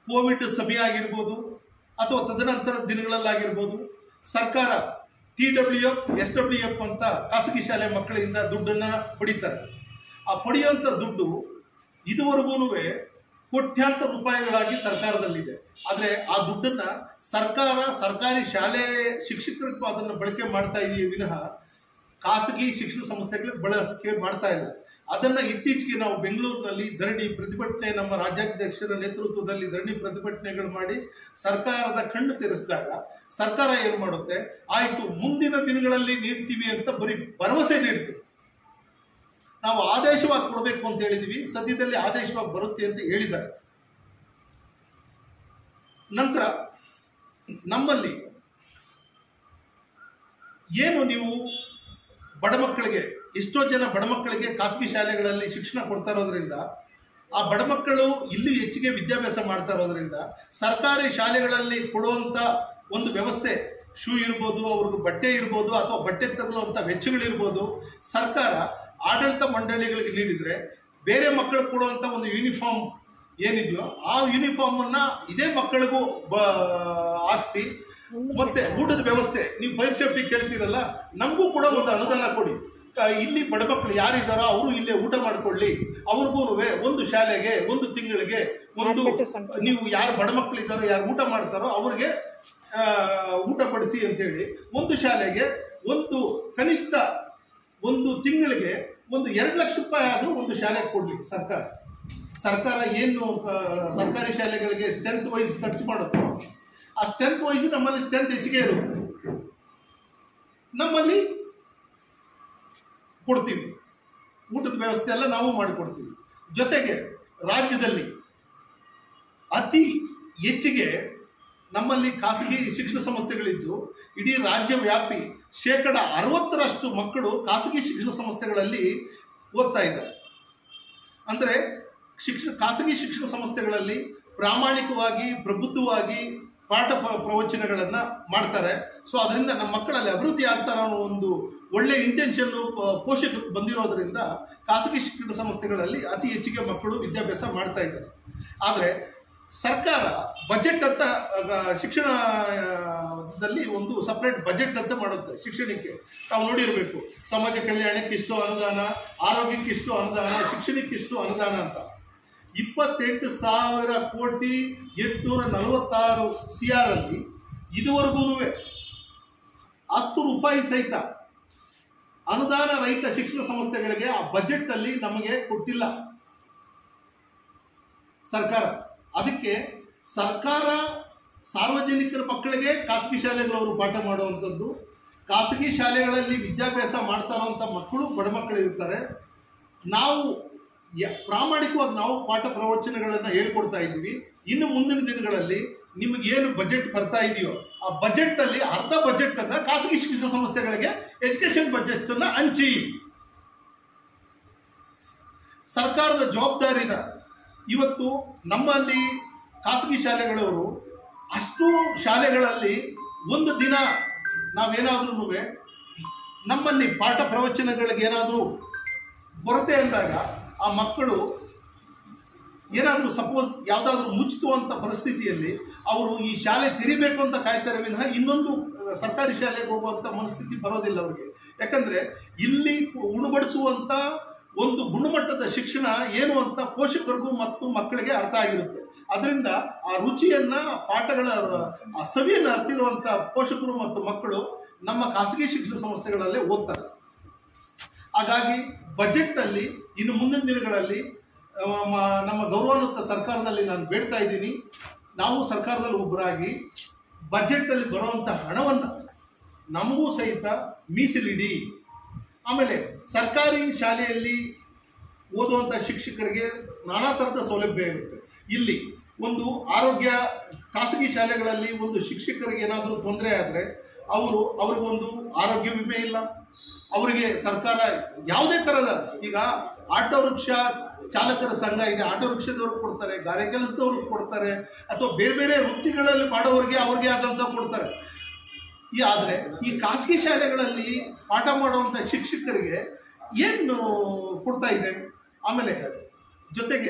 S1: ಕೋವಿಡ್ ಸಮಯ ಆಗಿರ್ಬೋದು ಅಥವಾ ತದನಂತರದ ದಿನಗಳಲ್ಲಾಗಿರ್ಬೋದು ಸರ್ಕಾರ TWF SWF ಅಂತ ಖಾಸಗಿ ಶಾಲೆ ಮಕ್ಕಳಿಂದ ದುಡ್ಡನ್ನು ಪಡಿತಾರೆ. ಆ ಪಡೆಯುವಂಥ ದುಡ್ಡು ಇದುವರೆಗೂ ಕೋಟ್ಯಾಂತರ ರೂಪಾಯಿಗಳಾಗಿ ಸರ್ಕಾರದಲ್ಲಿದೆ. ಆದರೆ ಆ ದುಡ್ಡನ್ನು ಸರ್ಕಾರಿ ಶಾಲೆ ಶಿಕ್ಷಕರಿಗೂ ಅದನ್ನು ಬಳಕೆ ಮಾಡ್ತಾ ಇದೆಯೇ ವಿನಃ ಖಾಸಗಿ ಶಿಕ್ಷಣ ಸಂಸ್ಥೆಗಳಿಗೆ ಬಳಕೆ ಮಾಡ್ತಾ ಇಲ್ಲ. ಅದನ್ನು ಇತ್ತೀಚೆಗೆ ನಾವು ಬೆಂಗಳೂರಿನಲ್ಲಿ ಧರಣಿ ಪ್ರತಿಭಟನೆ, ನಮ್ಮ ರಾಜ್ಯಾಧ್ಯಕ್ಷರ ನೇತೃತ್ವದಲ್ಲಿ ಧರಣಿ ಪ್ರತಿಭಟನೆಗಳು ಮಾಡಿ ಸರ್ಕಾರದ ಕಣ್ಣು ತೆರೆಸಿದಾಗ ಸರ್ಕಾರ ಏನು ಮಾಡುತ್ತೆ, ಆಯಿತು ಮುಂದಿನ ದಿನಗಳಲ್ಲಿ ನೀಡ್ತೀವಿ ಅಂತ ಬರೀ ಭರವಸೆ ನೀಡ್ತೀವಿ. ನಾವು ಆದೇಶವಾಗಿ ಕೊಡಬೇಕು ಅಂತ ಹೇಳಿದ್ವಿ, ಸದ್ಯದಲ್ಲಿ ಆದೇಶವಾಗಿ ಬರುತ್ತೆ ಅಂತ ಹೇಳಿದ್ದಾರೆ. ನಂತರ ನಮ್ಮಲ್ಲಿ ಏನು ನೀವು ಬಡ ಮಕ್ಕಳಿಗೆ, ಎಷ್ಟೋ ಜನ ಬಡ ಮಕ್ಕಳಿಗೆ ಖಾಸಗಿ ಶಾಲೆಗಳಲ್ಲಿ ಶಿಕ್ಷಣ ಕೊಡ್ತಾ ಇರೋದ್ರಿಂದ ಆ ಬಡ ಮಕ್ಕಳು ಇಲ್ಲಿ ಹೆಚ್ಚಿಗೆ ವಿದ್ಯಾಭ್ಯಾಸ ಮಾಡ್ತಾ ಇರೋದ್ರಿಂದ ಸರ್ಕಾರಿ ಶಾಲೆಗಳಲ್ಲಿ ಕೊಡುವಂಥ ಒಂದು ವ್ಯವಸ್ಥೆ, ಶೂ ಇರ್ಬೋದು, ಅವ್ರಿಗೆ ಬಟ್ಟೆ ಇರ್ಬೋದು, ಅಥವಾ ಬಟ್ಟೆ ತರಲುವಂಥ ವೆಚ್ಚಗಳಿರ್ಬೋದು, ಸರ್ಕಾರ ಆಡಳಿತ ಮಂಡಳಿಗಳಿಗೆ ನೀಡಿದರೆ ಬೇರೆ ಮಕ್ಕಳು ಕೊಡುವಂಥ ಒಂದು ಯೂನಿಫಾರ್ಮ್ ಏನಿದೆಯೋ ಆ ಯೂನಿಫಾರ್ಮನ್ನು ಇದೇ ಮಕ್ಕಳಿಗೂ ಹಾಕಿಸಿ, ಮತ್ತೆ ಊಟದ ವ್ಯವಸ್ಥೆ, ನೀವು ಫೈರ್ ಸೇಫ್ಟಿ ಕೇಳ್ತೀರಲ್ಲ, ನಮಗೂ ಕೂಡ ಒಂದು ಅನುದಾನ ಕೊಡಿ. ಇಲ್ಲಿ ಬಡ ಮಕ್ಕಳು ಯಾರಿದ್ದಾರೋ ಅವರು ಇಲ್ಲೇ ಊಟ ಮಾಡಿಕೊಳ್ಳಿ, ಅವ್ರಿಗೂ ಒಂದು ಶಾಲೆಗೆ ಒಂದು ತಿಂಗಳಿಗೆ ಒಂದು, ನೀವು ಯಾರು ಬಡ ಮಕ್ಕಳು ಇದ್ದಾರೋ ಯಾರು ಊಟ ಮಾಡ್ತಾರೋ ಅವ್ರಿಗೆ ಊಟ ಪಡಿಸಿ ಅಂತೇಳಿ ಒಂದು ಶಾಲೆಗೆ ಒಂದು ಕನಿಷ್ಠ ಒಂದು ತಿಂಗಳಿಗೆ ಒಂದು 2 ಲಕ್ಷ ರೂಪಾಯಿ ಆದರೂ ಒಂದು ಶಾಲೆಗೆ ಕೊಡಲಿ ಸರ್ಕಾರ ಏನು ಸರ್ಕಾರಿ ಶಾಲೆಗಳಿಗೆ ಸ್ಟ್ರೆಂತ್ ವೈಸ್ ಖರ್ಚು ಮಾಡುತ್ತೋ ಆ ಸ್ಟ್ರೆಂತ್ ವೈಸ್ ನಮ್ಮಲ್ಲಿ ಸ್ಟ್ರೆಂತ್ ಹೆಚ್ಚಿಗೆ ಇರುತ್ತೆ, ನಮ್ಮಲ್ಲಿ ಕೊಡ್ತೀವಿ. ಊಟದ ವ್ಯವಸ್ಥೆ ಎಲ್ಲ ನಾವು ಮಾಡಿಕೊಡ್ತೀವಿ. ಜೊತೆಗೆ ರಾಜ್ಯದಲ್ಲಿ ಅತಿ ಹೆಚ್ಚಿಗೆ ನಮ್ಮಲ್ಲಿ ಖಾಸಗಿ ಶಿಕ್ಷಣ ಸಂಸ್ಥೆಗಳಿದ್ದು ಇಡೀ ರಾಜ್ಯವ್ಯಾಪಿ 60% ಮಕ್ಕಳು ಖಾಸಗಿ ಶಿಕ್ಷಣ ಸಂಸ್ಥೆಗಳಲ್ಲಿ ಓದ್ತಾ ಇದ್ದಾರೆ. ಅಂದರೆ ಖಾಸಗಿ ಶಿಕ್ಷಣ ಸಂಸ್ಥೆಗಳಲ್ಲಿ ಪ್ರಾಮಾಣಿಕವಾಗಿ ಪ್ರಬುದ್ಧವಾಗಿ ಪಾಠ ಪ್ರವಚನಗಳನ್ನು ಮಾಡ್ತಾರೆ. ಸೊ ಅದರಿಂದ ನಮ್ಮ ಮಕ್ಕಳಲ್ಲಿ ಅಭಿವೃದ್ಧಿ ಆಗ್ತಾರೆ ಅನ್ನೋ ಒಂದು ಒಳ್ಳೆ ಇಂಟೆನ್ಷನ್ನು ಪೋಷಕರು ಬಂದಿರೋದ್ರಿಂದ ಖಾಸಗಿ ಶಿಕ್ಷಣ ಸಂಸ್ಥೆಗಳಲ್ಲಿ ಅತಿ ಹೆಚ್ಚಿಗೆ ಮಕ್ಕಳು ವಿದ್ಯಾಭ್ಯಾಸ ಮಾಡ್ತಾ ಇದ್ದಾರೆ. ಆದರೆ ಸರ್ಕಾರ ಬಜೆಟ್ ಅಂತ ಶಿಕ್ಷಣದಲ್ಲಿ ಒಂದು ಸಪ್ರೇಟ್ ಬಜೆಟ್ ಅಂತ ಮಾಡುತ್ತೆ ಶಿಕ್ಷಣಕ್ಕೆ. ತಾವು ನೋಡಿರಬೇಕು, ಸಮಾಜ ಕಲ್ಯಾಣಕ್ಕೆ ಇಷ್ಟು ಅನುದಾನ, ಆರೋಗ್ಯಕ್ಕೆ ಇಷ್ಟು ಅನುದಾನ, ಶಿಕ್ಷಣಕ್ಕೆ ಇಷ್ಟು ಅನುದಾನ ಅಂತ 28,846 CR ಅಲ್ಲಿ ಇದುವರೆಗೂ 10 ರೂಪಾಯಿ ಸಹಿತ ಅನುದಾನ ರಹಿತ ಶಿಕ್ಷಣ ಸಂಸ್ಥೆಗಳಿಗೆ ಆ ಬಜೆಟ್ ಅಲ್ಲಿ ನಮಗೆ ಕೊಟ್ಟಿಲ್ಲ ಸರ್ಕಾರ. ಅದಕ್ಕೆ ಸರ್ಕಾರ ಸಾರ್ವಜನಿಕರ ಮಕ್ಕಳಿಗೆ ಖಾಸಗಿ ಶಾಲೆಗಳವರು ಪಾಠ ಮಾಡುವಂಥದ್ದು, ಖಾಸಗಿ ಶಾಲೆಗಳಲ್ಲಿ ವಿದ್ಯಾಭ್ಯಾಸ ಮಾಡ್ತಾ ಇರುವಂಥ ಮಕ್ಕಳು ಬಡ ಮಕ್ಕಳು ಇರ್ತಾರೆ. ನಾವು ಪ್ರಾಮಾಣಿಕವಾಗಿ ನಾವು ಪಾಠ ಪ್ರವಚನಗಳನ್ನು ಹೇಳ್ಕೊಡ್ತಾ ಇದ್ದೀವಿ. ಇನ್ನು ಮುಂದಿನ ದಿನಗಳಲ್ಲಿ ನಿಮಗೇನು ಬಜೆಟ್ ಬರ್ತಾ ಇದೆಯೋ ಆ ಬಜೆಟಲ್ಲಿ ಅರ್ಧ ಬಜೆಟನ್ನು ಖಾಸಗಿ ಶಿಕ್ಷಣ ಸಂಸ್ಥೆಗಳಿಗೆ ಎಜುಕೇಷನ್ ಬಜೆಟನ್ನು ಹಂಚಿ. ಸರ್ಕಾರದ ಜವಾಬ್ದಾರಿನ ಇವತ್ತು ನಮ್ಮಲ್ಲಿ ಖಾಸಗಿ ಶಾಲೆಗಳವರು ಅಷ್ಟು ಶಾಲೆಗಳಲ್ಲಿ ಒಂದು ದಿನ ನಾವೇನಾದ್ರೂ ನಮ್ಮಲ್ಲಿ ಪಾಠ ಪ್ರವಚನಗಳಿಗೆ ಏನಾದರೂ ಕೊರತೆ ಅಂದಾಗ ಆ ಮಕ್ಕಳು ಏನಾದರೂ ಸಪೋಸ್ ಯಾವುದಾದ್ರೂ ಮುಚ್ಚಿಸುವಂಥ ಪರಿಸ್ಥಿತಿಯಲ್ಲಿ ಅವರು ಈ ಶಾಲೆ ತೆರಿಬೇಕು ಅಂತ ಕಾಯ್ತಾರೆ ವಿನಃ ಇನ್ನೊಂದು ಸರ್ಕಾರಿ ಶಾಲೆಗೆ ಹೋಗುವಂಥ ಮನಸ್ಥಿತಿ ಬರೋದಿಲ್ಲ ಅವರಿಗೆ. ಯಾಕಂದರೆ ಇಲ್ಲಿ ಉಣಬಡಿಸುವಂಥ ಒಂದು ಗುಣಮಟ್ಟದ ಶಿಕ್ಷಣ ಏನು ಅಂತ ಪೋಷಕರಿಗೂ ಮತ್ತು ಮಕ್ಕಳಿಗೆ ಅರ್ಥ ಆಗಿರುತ್ತೆ. ಅದರಿಂದ ಆ ರುಚಿಯನ್ನು, ಪಾಠಗಳ ಆ ಸವಿಯನ್ನು ಅರ್ತಿರುವಂಥ ಪೋಷಕರು ಮತ್ತು ಮಕ್ಕಳು ನಮ್ಮ ಖಾಸಗಿ ಶಿಕ್ಷಣ ಸಂಸ್ಥೆಗಳಲ್ಲೇ ಓದ್ತಾರೆ. ಹಾಗಾಗಿ ಬಜೆಟ್ನಲ್ಲಿ ಇನ್ನು ಮುಂದಿನ ದಿನಗಳಲ್ಲಿ ನಮ್ಮ ಗೌರವಾನ್ವಿತ ಸರ್ಕಾರದಲ್ಲಿ ನಾನು ಬೇಡ್ತಾ ಇದ್ದೀನಿ, ನಾವು ಸರ್ಕಾರದಲ್ಲಿ ಒಬ್ಬರಾಗಿ ಬಜೆಟಲ್ಲಿ ಬರುವಂಥ ಹಣವನ್ನು ನಮಗೂ ಸಹಿತ ಮೀಸಲಿಡಿ. ಆಮೇಲೆ ಸರ್ಕಾರಿ ಶಾಲೆಯಲ್ಲಿ ಓದುವಂಥ ಶಿಕ್ಷಕರಿಗೆ ನಾನಾ ಥರದ ಸೌಲಭ್ಯ ಇರುತ್ತೆ. ಇಲ್ಲಿ ಒಂದು ಆರೋಗ್ಯ, ಖಾಸಗಿ ಶಾಲೆಗಳಲ್ಲಿ ಒಂದು ಶಿಕ್ಷಕರಿಗೆ ಏನಾದರೂ ತೊಂದರೆ ಆದರೆ ಅವ್ರಿಗೊಂದು ಆರೋಗ್ಯ ವಿಮೆ ಇಲ್ಲ. ಅವರಿಗೆ ಸರ್ಕಾರ ಯಾವುದೇ ಥರದ, ಈಗ ಆಟೋ ರಿಕ್ಷಾ ಚಾಲಕರ ಸಂಘ ಇದೆ, ಆಟೋ ರಿಕ್ಷಾದವ್ರಿಗೆ ಕೊಡ್ತಾರೆ, ಗಾರೆ ಕೆಲಸದವ್ರಿಗೆ ಕೊಡ್ತಾರೆ, ಅಥವಾ ಬೇರೆ ಬೇರೆ ವೃತ್ತಿಗಳಲ್ಲಿ ಮಾಡೋರಿಗೆ ಅವ್ರಿಗೆ ಆದಂಥ ಕೊಡ್ತಾರೆ. ಆದರೆ ಈ ಖಾಸಗಿ ಶಾಲೆಗಳಲ್ಲಿ ಪಾಠ ಮಾಡುವಂಥ ಶಿಕ್ಷಕರಿಗೆ ಏನು ಕೊಡ್ತಾ ಇದೆ? ಆಮೇಲೆ ಜೊತೆಗೆ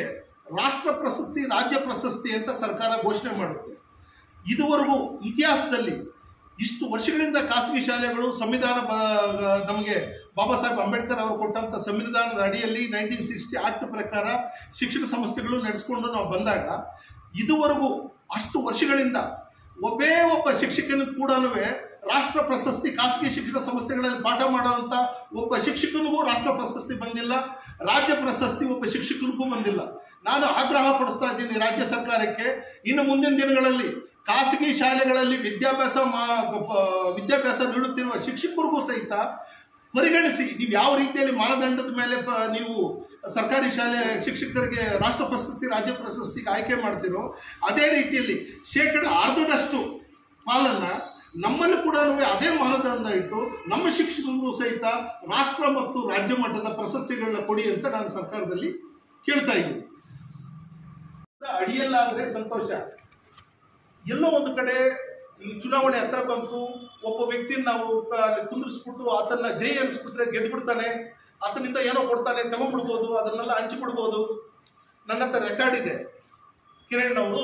S1: ರಾಷ್ಟ್ರ ಪ್ರಶಸ್ತಿ, ರಾಜ್ಯ ಪ್ರಶಸ್ತಿ ಅಂತ ಸರ್ಕಾರ ಘೋಷಣೆ ಮಾಡುತ್ತೆ. ಇದುವರೆಗೂ ಇತಿಹಾಸದಲ್ಲಿ ಇಷ್ಟು ವರ್ಷಗಳಿಂದ ಖಾಸಗಿ ಶಾಲೆಗಳು ನಮಗೆ ಬಾಬಾ ಸಾಹೇಬ್ ಅಂಬೇಡ್ಕರ್ ಅವರು ಕೊಟ್ಟಂಥ ಸಂವಿಧಾನದ ಅಡಿಯಲ್ಲಿ 1960 ಆಕ್ಟ್ ಪ್ರಕಾರ ಶಿಕ್ಷಣ ಸಂಸ್ಥೆಗಳು ನಡೆಸ್ಕೊಂಡು ನಾವು ಬಂದಾಗ ಇದುವರೆಗೂ ಅಷ್ಟು ವರ್ಷಗಳಿಂದ ಒಬ್ಬ ಶಿಕ್ಷಕನ ಕೂಡ ರಾಷ್ಟ್ರ ಪ್ರಶಸ್ತಿ ಖಾಸಗಿ ಶಿಕ್ಷಣ ಸಂಸ್ಥೆಗಳಲ್ಲಿ ಪಾಠ ಮಾಡುವಂಥ ಒಬ್ಬ ಶಿಕ್ಷಕನಿಗೂ ರಾಷ್ಟ್ರ ಪ್ರಶಸ್ತಿ ಬಂದಿಲ್ಲ, ರಾಜ್ಯ ಪ್ರಶಸ್ತಿ ಒಬ್ಬ ಶಿಕ್ಷಕನಿಗೂ ಬಂದಿಲ್ಲ. ನಾನು ಆಗ್ರಹ ಪಡಿಸ್ತಾ ಇದ್ದೀನಿ ರಾಜ್ಯ ಸರ್ಕಾರಕ್ಕೆ, ಇನ್ನು ಮುಂದಿನ ದಿನಗಳಲ್ಲಿ ಖಾಸಗಿ ಶಾಲೆಗಳಲ್ಲಿ ವಿದ್ಯಾಭ್ಯಾಸ ನೀಡುತ್ತಿರುವ ಶಿಕ್ಷಕರಿಗೂ ಸಹಿತ ಪರಿಗಣಿಸಿ ನೀವು ಯಾವ ರೀತಿಯಲ್ಲಿ ಮಾನದಂಡದ ಮೇಲೆ ನೀವು ಸರ್ಕಾರಿ ಶಾಲೆ ಶಿಕ್ಷಕರಿಗೆ ರಾಷ್ಟ್ರ ಪ್ರಶಸ್ತಿ, ರಾಜ್ಯ ಪ್ರಶಸ್ತಿಗೆ ಆಯ್ಕೆ ಮಾಡ್ತೀರೋ ಅದೇ ರೀತಿಯಲ್ಲಿ 10% ಪಾಲನ್ನು ನಮ್ಮನ್ನು ಕೂಡ ಅದೇ ಮಾನದಂಡ ಇಟ್ಟು ನಮ್ಮ ಶಿಕ್ಷಕರಿಗೂ ಸಹಿತ ರಾಷ್ಟ್ರ ಮತ್ತು ರಾಜ್ಯ ಮಟ್ಟದ ಪ್ರಶಸ್ತಿಗಳನ್ನ ಕೊಡಿ ಅಂತ ನಾನು ಸರ್ಕಾರದಲ್ಲಿ ಕೇಳ್ತಾ ಇದ್ದೀನಿ. ಅಡಿಯಲ್ಲಾದರೆ ಸಂತೋಷ. ಎಲ್ಲೋ ಒಂದು ಕಡೆ ಈ ಚುನಾವಣೆ ಹತ್ರ ಬಂತು, ಒಬ್ಬ ವ್ಯಕ್ತಿನ ನಾವು ಕುಂದಿರಿಸ್ಬಿಟ್ಟು ಆತನ್ನ ಜೈ ಅನಿಸ್ಬಿಟ್ರೆ ಗೆದ್ದುಬಿಡ್ತಾನೆ, ಆತನಿಂದ ಏನೋ ಕೊಡ್ತಾನೆ ತಗೊಂಡ್ಬಿಡ್ಬೋದು, ಅದನ್ನೆಲ್ಲ ಹಂಚಿಬಿಡ್ಬೋದು. ನನ್ನ ಹತ್ರ ರೆಕಾರ್ಡ್ ಇದೆ. ಕಿರಣ್ ಅವರು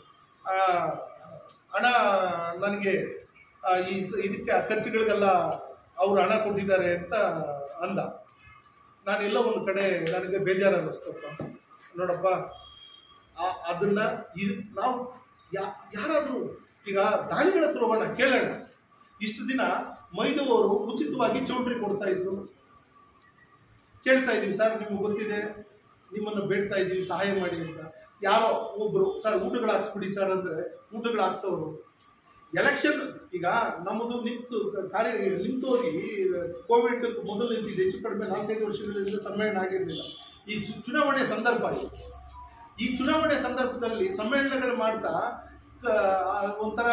S1: ಹಣ ನನಗೆ ಇದಕ್ಕೆ ಖರ್ಚುಗಳಿಗೆಲ್ಲ ಅವರು ಹಣ ಕೊಟ್ಟಿದ್ದಾರೆ ಅಂತ ಅಂದ. ನಾನೆಲ್ಲ ಒಂದು ಕಡೆ ನನಗೆ ಬೇಜಾರು ಅನ್ನಿಸ್ತಪ್ಪ. ನೋಡಪ್ಪ, ಅದನ್ನು ನಾವು ಯಾರಾದರೂ ಈಗ ದಾನಿಗಳ ಹತ್ರ ಹೋಗೋಣ, ಕೇಳೋಣ. ಇಷ್ಟು ದಿನ ಮೈದು ಅವರು ಉಚಿತವಾಗಿ ಚೌಲ್ಟ್ರಿ ಕೊಡ್ತಾ ಇದ್ರು. ಕೇಳ್ತಾ ಇದ್ದೀವಿ, ಸರ್ ನಿಮ್ಗೆ ಗೊತ್ತಿದೆ, ನಿಮ್ಮನ್ನು ಬೇಡ್ತಾ ಇದ್ದೀವಿ ಸಹಾಯ ಮಾಡಿ ಅಂತ. ಯಾರೋ ಒಬ್ಬರು ಸರ್ ಊಟಗಳು ಹಾಕ್ಸ್ಬಿಡಿ ಸರ್ ಅಂದರೆ ಊಟಗಳು ಹಾಕ್ಸೋರು. ಎಲೆಕ್ಷನ್ ಈಗ ನಮ್ಮದು ನಿಂತು ಹೋಗಿ ಕೋವಿಡ್ ಮೊದಲು ನಿಂತಿದೆ, ಹೆಚ್ಚು ಕಡಿಮೆ 4-5 ವರ್ಷಗಳಿಂದ ಸಮ್ಮೇಳನ ಆಗಿರಲಿಲ್ಲ. ಈ ಚುನಾವಣೆ ಸಂದರ್ಭ ಇದು. ಈ ಚುನಾವಣೆ ಸಂದರ್ಭದಲ್ಲಿ ಸಮ್ಮೇಳನಗಳು ಮಾಡ್ತಾ ಒಂಥರ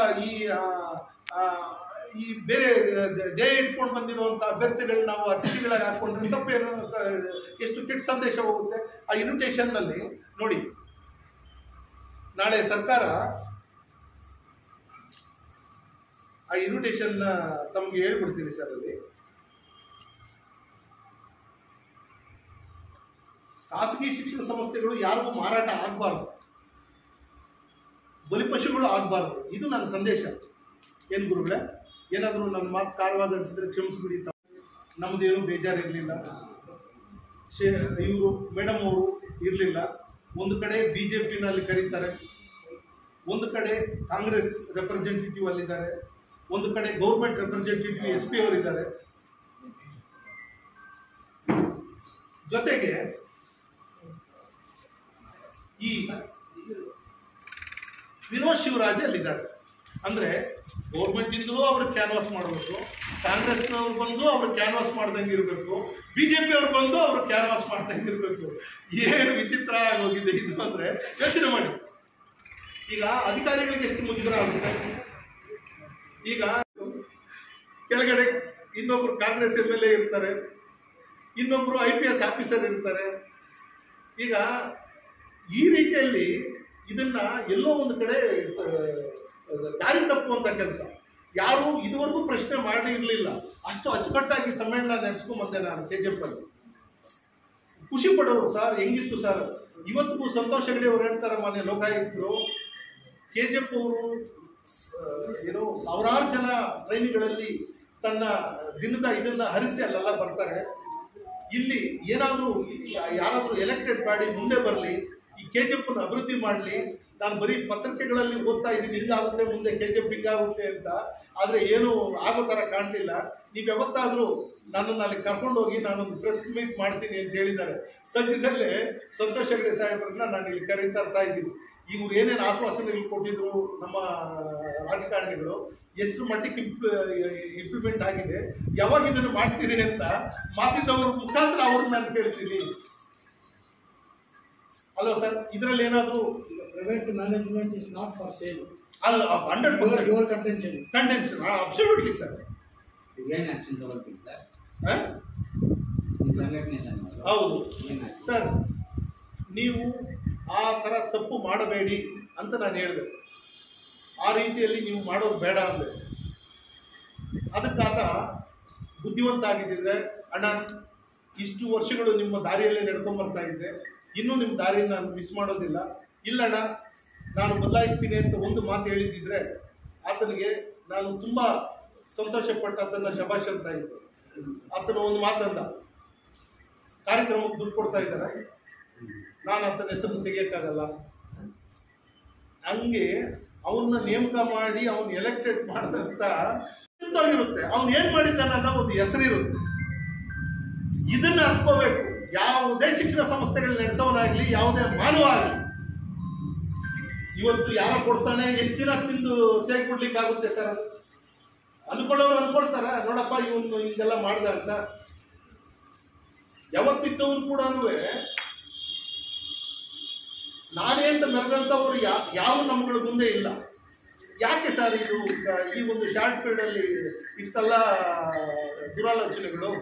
S1: ಈ ಬೇರೆ ಧ್ಯೇಯ ಇಟ್ಕೊಂಡು ಬಂದಿರುವಂಥ ಅಭ್ಯರ್ಥಿಗಳನ್ನ ನಾವು ಅತಿಥಿಗಳಾಗಿ ಹಾಕ್ಕೊಂಡ್ರೆ ತಪ್ಪೇನು, ಎಷ್ಟು ಕೆಟ್ಟ ಸಂದೇಶ ಹೋಗುತ್ತೆ. ಆ ಇನ್ವಿಟೇಷನ್ನಲ್ಲಿ ನೋಡಿ, ನಾಳೆ ಸರ್ಕಾರ ಆ ಇನ್ವಿಟೇಷನ್ನ ತಮಗೆ ಹೇಳ್ಬಿಡ್ತೀನಿ ಸರ್. ಅಲ್ಲಿ ಖಾಸಗಿ ಶಿಕ್ಷಣ ಸಂಸ್ಥೆಗಳು ಯಾರಿಗೂ ಮಾರಾಟ ಆಗಬಾರ್ದು, ಬಲಿಪಶುಗಳು ಆಗಬಾರ್ದು. ಇದು ನನ್ನ ಸಂದೇಶ. ಏನು ಗುರುಗಳೇ, ಏನಾದರೂ ನನ್ನ ಮಾತು ಕಾರವಾಗಿ ಅನಿಸಿದ್ರೆ ಕ್ಷಮಿಸ್ಬಿಡಿ. ನಮ್ಮದೇನು ಬೇಜಾರಿರಲಿಲ್ಲ. ಇವರು ಮೇಡಮ್ ಅವರು ಇರಲಿಲ್ಲ. ಒಂದು ಕಡೆ BJPನಲ್ಲಿ ಕರೀತಾರೆ, ಒಂದು ಕಡೆ ಕಾಂಗ್ರೆಸ್ ರೆಪ್ರೆಸೆಂಟೇಟಿವ್ ಅಲ್ಲಿದ್ದಾರೆ, ಒಂದು ಕಡೆ ಗೌರ್ಮೆಂಟ್ ರೆಪ್ರೆಸೆಂಟೇಟಿವ್ SP ಅವರಿದ್ದಾರೆ. ಜೊತೆಗೆ ಈ ವಿನೋದ್ ಶಿವರಾಜ್ ಅಲ್ಲಿದ್ದಾರೆ. ಅಂದರೆ ಗೌರ್ಮೆಂಟಿಂದಲೂ ಅವರು ಕ್ಯಾನ್ವಾಸ್ ಮಾಡಬೇಕು, ಕಾಂಗ್ರೆಸ್ನವ್ರು ಬಂದು ಅವರು ಕ್ಯಾನ್ವಾಸ್ ಮಾಡ್ದಂಗೆ ಇರಬೇಕು, BJP ಅವ್ರು ಬಂದು ಅವರು ಕ್ಯಾನ್ವಾಸ್ ಮಾಡ್ದಂಗೆ ಇರಬೇಕು. ಏನು ವಿಚಿತ್ರ ಆಗೋಗಿದೆ ಇದು ಅಂದರೆ ಯೋಚನೆ ಮಾಡಿ. ಈಗ ಅಧಿಕಾರಿಗಳಿಗೆ ಎಷ್ಟು ಮುಜುಗರ ಆಗುತ್ತೆ. ಈಗ ಕೆಳಗಡೆ ಇನ್ನೊಬ್ರು ಕಾಂಗ್ರೆಸ್ MLA ಇರ್ತಾರೆ, ಇನ್ನೊಬ್ರು IPS ಆಫೀಸರ್ ಇರ್ತಾರೆ. ಈಗ ಈ ರೀತಿಯಲ್ಲಿ ಇದನ್ನ ಎಲ್ಲೋ ಒಂದು ಕಡೆ ದಾರಿ ತಪ್ಪುವಂಥ ಕೆಲಸ. ಯಾರು ಇದುವರೆಗೂ ಪ್ರಶ್ನೆ ಮಾಡಿರಲಿಲ್ಲ. ಅಷ್ಟು ಅಚ್ಚುಕಟ್ಟಾಗಿ ಸಮ್ಮೇಳನ ನಡೆಸ್ಕೊಂಬಂದೆ ನಾನು KGF ಅಲ್ಲಿ. ಖುಷಿ ಪಡೋರು ಸರ್, ಹೆಂಗಿತ್ತು ಸರ್. ಇವತ್ತಿಗೂ ಸಂತೋಷ್ ಹೆಗಡೆ ಅವರು ಹೇಳ್ತಾರೆ, ಮಾನ್ಯ ಲೋಕಾಯುಕ್ತರು, KGF ಅವರು ಏನೋ ಸಾವಿರಾರು ಜನ ಟ್ರೈನಿಗಳಲ್ಲಿ ತನ್ನ ದಿನದ ಇದನ್ನು ಹರಿಸಿ ಅಲ್ಲೆಲ್ಲ ಬರ್ತಾರೆ. ಇಲ್ಲಿ ಯಾರಾದರೂ ಎಲೆಕ್ಟೆಡ್ ಮಾಡಿ ಮುಂದೆ ಬರಲಿ, ಈ KGFನ ಅಭಿವೃದ್ಧಿ ಮಾಡಲಿ. ನಾನು ಬರೀ ಪತ್ರಿಕೆಗಳಲ್ಲಿ ಓದ್ತಾ ಇದ್ದೀನಿ ಹಿಂಗಾಗುತ್ತೆ ಮುಂದೆ KGF ಹಿಂಗಾಗುತ್ತೆ ಅಂತ, ಆದರೆ ಏನು ಆಗೋ ಥರ ಕಾಣ್ತಿಲ್ಲ. ನೀವು ಯಾವತ್ತಾದರೂ ನನ್ನನ್ನು ಅಲ್ಲಿ ಕರ್ಕೊಂಡೋಗಿ ನಾನೊಂದು ಪ್ರೆಸ್ ಮೀಟ್ ಮಾಡ್ತೀನಿ ಅಂತ ಹೇಳಿದ್ದಾರೆ. ಸದ್ಯದಲ್ಲೇ ಸಂತೋಷ್ ಹೆಗಡೆ ಸಾಹೇಬ್ರನ್ನ ನಾನು ಇಲ್ಲಿ ಕರೀತಾ ಇದ್ದೀನಿ. ಇವ್ರು ಏನೇನು ಆಶ್ವಾಸನೆಗಳು ಕೊಟ್ಟಿದ್ರು ನಮ್ಮ ರಾಜಕಾರಣಿಗಳು, ಎಷ್ಟು ಮಟ್ಟಿಗೆ ಇಂಪ್ಲಿಮೆಂಟ್ ಆಗಿದೆ, ಯಾವಾಗ ಇದನ್ನು ಮಾಡ್ತೀರಿ ಅಂತ ಮಾಧ್ಯಮದವ್ರ ಮುಖಾಂತರ ಅವ್ರನ್ನ ನಾನು ಕೇಳ್ತೀನಿ. ಅಲ್ವಾ ಸರ್, ಇದರಲ್ಲಿ ಏನಾದರೂ
S2: private management is not for sale.
S1: ಅಲ್ಲ, 100%
S2: your contention.
S1: Absolutely sir.
S3: ಏನು ಆಕ್ಷನ್ ತಗೊಳ್ತೀವಿ ಸರ್?
S1: ಹೌದು ಸರ್, ನೀವು ಆ ಥರ ತಪ್ಪು ಮಾಡಬೇಡಿ ಅಂತ ನಾನು ಹೇಳಿದೆ. ಆ ರೀತಿಯಲ್ಲಿ ನೀವು ಮಾಡೋದು ಬೇಡ ಅಂದೆ. ಅದಕ್ಕಾಗ ಬುದ್ಧಿವಂತ ಆಗಿದ್ದಿದ್ರೆ, ಅಣ್ಣ ಇಷ್ಟು ವರ್ಷಗಳು ನಿಮ್ಮ ದಾರಿಯಲ್ಲೇ ನಡ್ಕೊಂಬರ್ತಾ ಇದ್ದೆ, ಇನ್ನೂ ನಿಮ್ಮ ದಾರಿನ ನಾನು ಮಿಸ್ ಮಾಡೋದಿಲ್ಲ. ಇಲ್ಲಣ್ಣ ನಾನು ಬದಲಾಯಿಸ್ತೀನಿ ಅಂತ ಒಂದು ಮಾತು ಹೇಳಿದ್ದಿದ್ರೆ ಆತನಿಗೆ ನಾನು ತುಂಬ ಸಂತೋಷಪಟ್ಟು ಆತನ ಶಬಾಷ್ ಅಂತ ಇದ್ದೆ. ಆತನ ಒಂದು ಮಾತಂದ, ಕಾರ್ಯಕ್ರಮಕ್ಕೆ ದುಡ್ಡು ಕೊಡ್ತಾ ಇದ್ದಾರೆ, ನಾನು ಆತನ ಹೆಸರನ್ನು ತೆಗಿಯೋಕ್ಕಾಗಲ್ಲ. ಹಂಗೆ ಅವನ್ನ ನೇಮಕ ಮಾಡಿ ಅವನು ಎಲೆಕ್ಟೆಡ್ ಮಾಡಿದಂತ ಇರುತ್ತೆ. ಅವನು ಏನು ಮಾಡಿದ್ದಾನೆ ಅನ್ನೋ ಒಂದು ಹೆಸರಿರುತ್ತೆ. ಇದನ್ನ ಅರ್ಥಕೋಬೇಕು. ಯಾವುದೇ ಶಿಕ್ಷಣ ಸಂಸ್ಥೆಗಳು ನಡೆಸೋನಾಗ್ಲಿ, ಯಾವುದೇ ಮಾನವ ಆಗಲಿ, ಇವತ್ತು ಯಾರ ಕೊಡ್ತಾನೆ, ಎಷ್ಟು ದಿನ ತಿಂದು ತೆಗೆದುಕೊಡ್ಲಿಕ್ಕಾಗುತ್ತೆ ಸರ್? ಅದು ಅನ್ಕೊಳ್ಳೋರು ಅನ್ಕೊಳ್ತಾರ, ನೋಡಪ್ಪ ಇವನು ಹಿಂಗೆಲ್ಲ ಮಾಡ್ದ ಅಂತ. ಯಾವತ್ತಿದ್ದವ್ರು ಕೂಡ ನಾನೇ ಅಂತ ಮೆರೆದಂಥವ್ರು ಯಾವ ನಮ್ಗಳ ಮುಂದೆ ಇಲ್ಲ. ಯಾಕೆ ಸರ್ ಇದು ಈ ಒಂದು ಶಾರ್ಟ್ ಪೀರಿಯಡಲ್ಲಿ ಇಷ್ಟೆಲ್ಲ ದುರಾಲೋಚನೆಗಳು?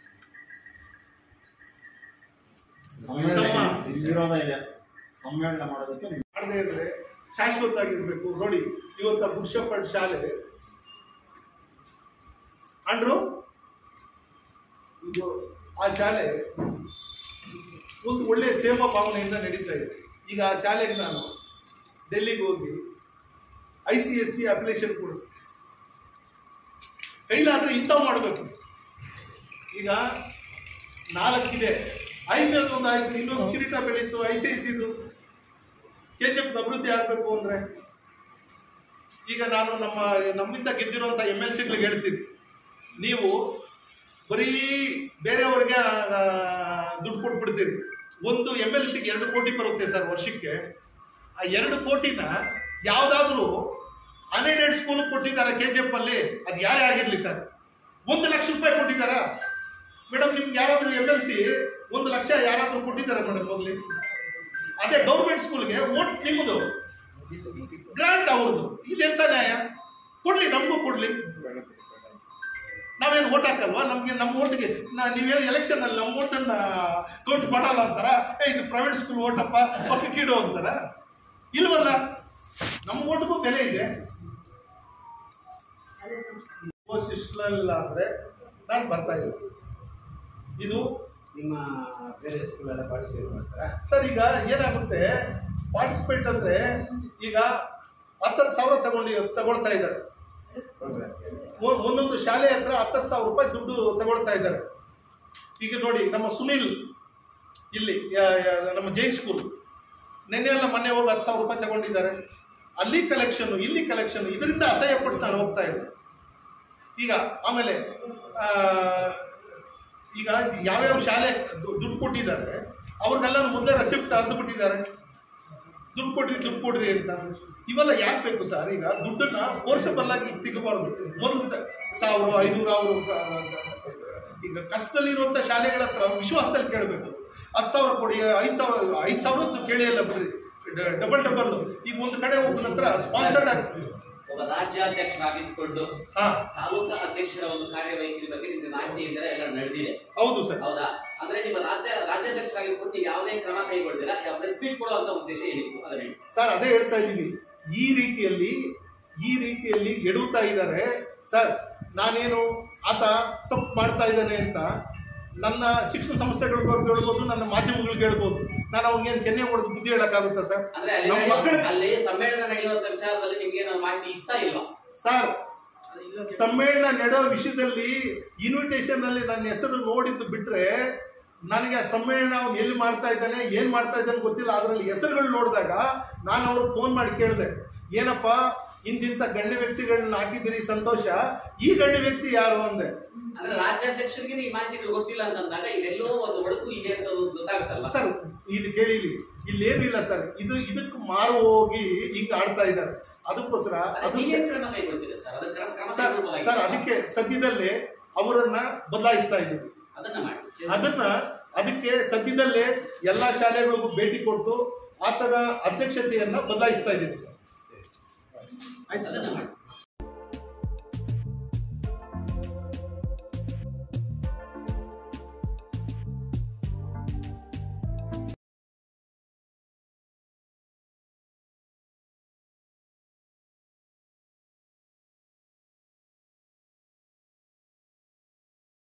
S4: ಸಮ್ಮೇಳನ ಮಾಡೋದಕ್ಕೆ
S1: ಮಾಡದೇ ಇದ್ರೆ ಶಾಶ್ವತ ಆಗಿರ್ಬೇಕು. ನೋಡಿ ಇವತ್ತು ಬುಕ್ಶಫರ್ಡ್ ಶಾಲೆ ಅಂಡ್ರು, ಇದು ಆ ಶಾಲೆ ಒಂದು ಒಳ್ಳೆಯ ಸೇವಾ ಭಾವನೆಯಿಂದ ನಡೀತಾ ಇದೆ. ಈಗ ಆ ಶಾಲೆಗೆ ನಾನು ಡೆಲ್ಲಿಗೆ ಹೋಗಿ ICSE ಅಪ್ಲಿಕೇಶನ್ ಕೊಡಿಸ್ತೀನಿ. ಕೈಲಾದರೆ ಇಂಥವು ಮಾಡಬೇಕು. ಈಗ 4 ಇದೆ, 5ನೇದು ಒಂದು ಆಯಿತು, ಇನ್ನೊಂದು ಕಿರೀಟ ಬೆಳೀತು, ICSEದು KGF ಅಭಿವೃದ್ಧಿ ಆಗಬೇಕು ಅಂದರೆ ಈಗ ನಾನು ನಮ್ಮಿಂದ ಗೆದ್ದಿರುವಂಥ MLCಗಳಿಗೆ ಹೇಳ್ತೀನಿ, ನೀವು ಬರೀ ಬೇರೆಯವ್ರಿಗೆ ದುಡ್ಡು ಕೊಟ್ಬಿಡ್ತೀರಿ. ಒಂದು MLCಗೆ 2 ಕೋಟಿ ಬರುತ್ತೆ ಸರ್ ವರ್ಷಕ್ಕೆ. ಆ 2 ಕೋಟಿನ ಯಾವುದಾದ್ರೂ ಅನ್ಎಡೆಡ್ ಸ್ಕೂಲ್ಗೆ ಕೊಟ್ಟಿದ್ದಾರೆ KGF ಅಲ್ಲಿ, ಅದು ಯಾರೇ ಆಗಿರಲಿ ಸರ್. 1 ಲಕ್ಷ ರೂಪಾಯಿ ಕೊಟ್ಟಿದ್ದಾರಾ ಮೇಡಮ್? ನಿಮ್ಗೆ ಯಾರಾದರೂ MLC 1 ಲಕ್ಷ ಯಾರಾದರೂ ಕೊಟ್ಟಿದ್ದಾರೆ ಮೇಡಮ್? ಹೋಗ್ಲಿ. ಅದೇ ಗೌರ್ಮೆಂಟ್ ಸ್ಕೂಲ್ಗೆ ಓಟ್ ನಿಮ್ಮದು, ಗ್ರಾಂಟ್ ಅವ್ರದ್ದು. ಇದೆಂತ ನ್ಯಾಯ? ಕೊಡ್ಲಿ, ನಮಗೂ ಕೊಡ್ಲಿ. ನಾವೇನು ಓಟ್ ಹಾಕಲ್ವಾ? ನಮಗೆ ನಮ್ಮ ಓಟ್ಗೆ ನೀವೇನು ಎಲೆಕ್ಷನ್ ಅಲ್ಲಿ ನಮ್ಮ ಓಟನ್ನ ಕೌಂಟ್ ಮಾಡಲ್ಲ ಅಂತಾರ? ಇದು ಪ್ರೈವೇಟ್ ಸ್ಕೂಲ್ ಓಟಪ್ಪ ಪಕ್ಕಕ್ಕೆ ಇಡೋ ಅಂತಾರ? ಇಲ್ವಲ್ಲ, ನಮ್ಮ ಓಟ್ಗೂ ಬೆಲೆ ಇದೆ. ಸಿಸ್ಟಲ್ ನಾನು ಬರ್ತಾ ಇಲ್ಲ. ಇದು
S3: ನಿಮ್ಮ ಬೇರೆ ಸ್ಕೂಲೆಲ್ಲ ಪಾರ್ಟಿಸಿಪೇಟ್ ಮಾಡ್ತಾರಾ
S1: ಸರ್? ಈಗ ಏನಾಗುತ್ತೆ, ಪಾರ್ಟಿಸಿಪೇಟ್ ಅಂದರೆ ಈಗ 10,000 ತಗೊಳ್ತಾ ಇದ್ದಾರೆ. ಒಂದೊಂದು ಶಾಲೆ ಹತ್ರ 10,000 ರೂಪಾಯಿ ದುಡ್ಡು ತಗೊಳ್ತಾ ಇದ್ದಾರೆ. ಈಗ ನೋಡಿ, ನಮ್ಮ ಸುನಿಲ್ ಇಲ್ಲಿ ನಮ್ಮ ಜೈನ್ ಸ್ಕೂಲ್ ನೆನ್ನೆ ಎಲ್ಲ ಮೊನ್ನೆ ಹೋಗಿ 10,000 ರೂಪಾಯಿ ತಗೊಂಡಿದ್ದಾರೆ. ಅಲ್ಲಿ ಕಲೆಕ್ಷನ್, ಇಲ್ಲಿ ಕಲೆಕ್ಷನ್, ಇದರಿಂದ ಅಸಹ್ಯ ಪಟ್ಟು ನಾನು ಹೋಗ್ತಾ ಇದ್ದೆ. ಈಗ ಆಮೇಲೆ ಈಗ ಯಾವ್ಯಾವ ಶಾಲೆ ದುಡ್ಡು ಕೊಟ್ಟಿದ್ದಾರೆ ಅವ್ರಿಗೆಲ್ಲ ಮೊದಲೇ ರೆಸಿಪ್ಟ್ ಬಿಟ್ಟಿದ್ದಾರೆ, ದುಡ್ಡು ಕೊಡ್ರಿ ಅಂತ. ಇವೆಲ್ಲ ಯಾಕೆ ಬೇಕು ಸರ್? ಈಗ ದುಡ್ಡನ್ನ ಫೋರ್ಸಬಲ್ ಆಗಿ ತೆಗಬಾರ್ದು. ಮೊದಲು 1,000, 500 ಈಗ ಕಷ್ಟದಲ್ಲಿರುವಂಥ ಶಾಲೆಗಳ ಹತ್ರ ವಿಶ್ವಾಸದಲ್ಲಿ ಕೇಳಬೇಕು. 10,000 ಕೊಡಿ, 5,000 ಕೇಳಿ ಅಲ್ಲ ಬಿಡ್ರಿ, ಡಬಲ್. ಈಗ ಒಂದು ಕಡೆ ಒಬ್ಬನ ಹತ್ರ ಸ್ಪಾನ್ಸರ್ಡ್ ಆಗ್ತೀವಿ.
S5: ಒಬ್ಬ ರಾಜ್ಯಾಧ್ಯಕ್ಷರಾಗಿದ್ದುಕೊಂಡು ತಾಲೂಕಾ ಅಧ್ಯಕ್ಷರ ಒಂದು ಕಾರ್ಯವೈಖರಿ ಬಗ್ಗೆ ನಿಮ್ಗೆ ಮಾಹಿತಿ ಇದ್ದರೆ ಎಲ್ಲ ನಡೆದಿದೆ.
S1: ಹೌದು ಸರ್.
S5: ಹೌದಾ? ಅಂದ್ರೆ ನಿಮ್ಮ ರಾಜ್ಯಾಧ್ಯಕ್ಷರಾಗಿದ್ದುಕೊಂಡು ನೀವು ಯಾವುದೇ ಕ್ರಮ ಕೈಗೊಳ್ತೀರಾ? ಪ್ರೆಸ್ ಮೀಟ್ ಕೊಡುವಂತ ಉದ್ದೇಶ ಏನಿತ್ತು ಅದನ್ನ
S1: ಸರ್? ಅದೇ ಹೇಳ್ತಾ ಇದ್ದೀವಿ. ಈ ರೀತಿಯಲ್ಲಿ ಎಡುತ್ತಾ ಇದ್ದಾರೆ ಸರ್. ನಾನೇನು ಆತ ತಪ್ಪು ಮಾಡ್ತಾ ಇದ್ದಾನೆ ಅಂತ ನನ್ನ ಶಿಕ್ಷಣ ಸಂಸ್ಥೆಗಳಿಗೆ ಹೇಳ್ಬೋದು, ನನ್ನ ಮಾಧ್ಯಮಗಳಿಗೆ ಹೇಳ್ಬೋದು. ನಾನು ಅವ್ನಿಗೇನು ಕೆನ್ನೆ ಹೊಡೆದು ಬುದ್ಧಿ ಹೇಳಕ್ಕಾಗುತ್ತಾ ಸರ್?
S5: ಅಲ್ಲಿ ಸಮ್ಮೇಳನ ನಡೆಯುವಂತ ವಿಚಾರದಲ್ಲಿ ನಿಮ್ಗೆ ಮಾಹಿತಿ ಇತ್ತಾ ಇಲ್ಲ
S1: ಸರ್? ಸಮ್ಮೇಳನ ನಡೆಯೋ ವಿಷಯದಲ್ಲಿ ಇನ್ವಿಟೇಷನ್ ಅಲ್ಲಿ ನನ್ನ ಹೆಸರು ನೋಡಿದ್ದು ಬಿಟ್ರೆ ನನಗೆ ಆ ಸಮ್ಮೇಳನ ಅವ್ನು ಎಲ್ಲಿ ಮಾಡ್ತಾ ಇದ್ದಾನೆ, ಏನ್ ಮಾಡ್ತಾ ಇದ್ದಾನೆ ಗೊತ್ತಿಲ್ಲ. ಅದರಲ್ಲಿ ಹೆಸರುಗಳು ನೋಡಿದಾಗ ನಾನು ಅವ್ರಿಗೆ ಫೋನ್ ಮಾಡಿ ಕೇಳಿದೆ, ಏನಪ್ಪ ಇಂತಿಂತ ಗಣ್ಯ ವ್ಯಕ್ತಿಗಳನ್ನ ಹಾಕಿದ್ದೀರಿ, ಸಂತೋಷ, ಈ ಗಣ್ಯ ವ್ಯಕ್ತಿ ಯಾರು ಅಂದೆ.
S5: ಅಂದ್ರೆ ರಾಜ್ಯಾಧ್ಯಕ್ಷರಿಗೆ ಈ ಮಾಹಿತಿಗಳು ಗೊತ್ತಿಲ್ಲ ಅಂತಂದಾಗ ಇಲ್ಲೆಲ್ಲೋ ಒಂದು ಒಡಕು ಇದೆ ಅಂತ ಗೊತ್ತಾಗುತ್ತಲ್ಲ ಸರ್?
S1: ಇದು ಕೇಳಿ, ಇಲ್ಲೇನಿಲ್ಲ ಸರ್. ಇದಕ್ಕೆ ಮಾರು ಹೋಗಿ ಈಗ ಆಡ್ತಾ ಇದ್ದಾರೆ. ಅದಕ್ಕೋಸ್ಕರ
S5: ಕ್ರಮ ಕೈಗೊಳ್ತೀರಿ
S1: ಸರ್? ಅದಕ್ಕೆ ಸದ್ಯದಲ್ಲೇ ಅವರನ್ನ ಬದಲಾಯಿಸ್ತಾ ಇದ್ದೀವಿ. ಅದಕ್ಕೆ ಸದ್ಯದಲ್ಲೇ ಎಲ್ಲಾ ಶಾಲೆಗಳಿಗೂ ಭೇಟಿ ಕೊಟ್ಟು ಆತನ ಅಧ್ಯಕ್ಷತೆಯನ್ನ ಬದಲಾಯಿಸ್ತಾ ಇದ್ದೀವಿ ಸರ್.
S5: ಅದನ್ನ ಮಾಡಿ.